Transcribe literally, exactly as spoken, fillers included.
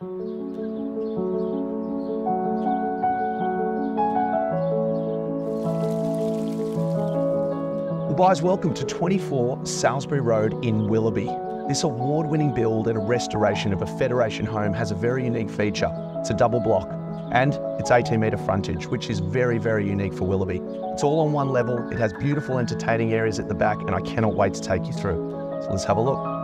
Well, guys, welcome to twenty-four Salisbury Road in Willoughby. This award-winning build and a restoration of a Federation home has a very unique feature. It's a double block and it's eighteen metre frontage, which is very, very unique for Willoughby. It's all on one level, it has beautiful entertaining areas at the back, and I cannot wait to take you through. So let's have a look.